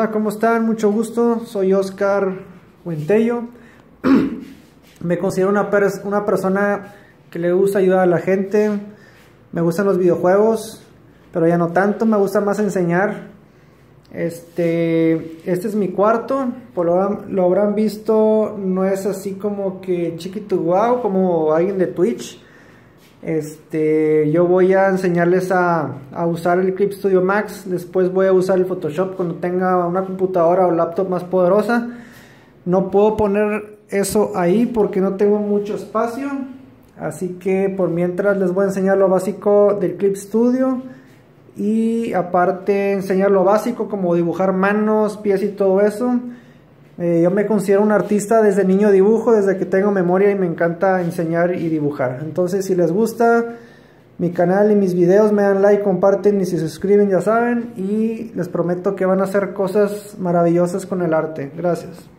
Hola, ¿cómo están? Mucho gusto, soy Oscar Huentello. Me considero una persona que le gusta ayudar a la gente. Me gustan los videojuegos, pero ya no tanto, me gusta más enseñar. Este es mi cuarto, lo habrán visto, no es así como que chiquito wow, como alguien de Twitch. Yo voy a enseñarles a usar el Clip Studio Max. Después voy a usar el Photoshop cuando tenga una computadora o laptop más poderosa. No puedo poner eso ahí porque no tengo mucho espacio, así que por mientras les voy a enseñar lo básico del Clip Studio y aparte enseñar lo básico como dibujar manos, pies y todo eso. Yo me considero un artista, desde niño dibujo, desde que tengo memoria, y me encanta enseñar y dibujar. Entonces, si les gusta mi canal y mis videos, me dan like, comparten y se suscriben, ya saben, y les prometo que van a hacer cosas maravillosas con el arte. Gracias.